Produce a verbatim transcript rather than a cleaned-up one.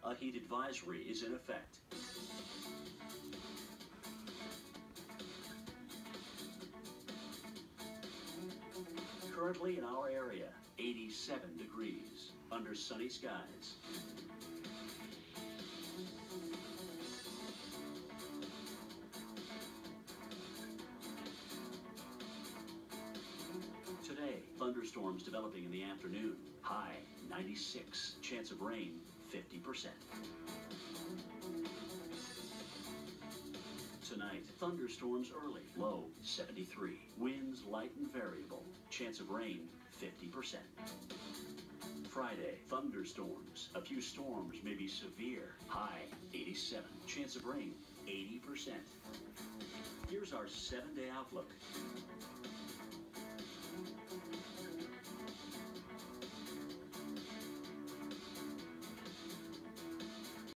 A heat advisory is in effect. Currently in our area, eighty-seven degrees under sunny skies. Today, thunderstorms developing in the afternoon. High ninety-six, chance of rain fifty percent. Tonight, thunderstorms early, low seventy-three. Winds light and variable, chance of rain fifty percent. Friday, thunderstorms. A few storms may be severe, high eighty-seven. Chance of rain eighty percent. Here's our seven-day outlook.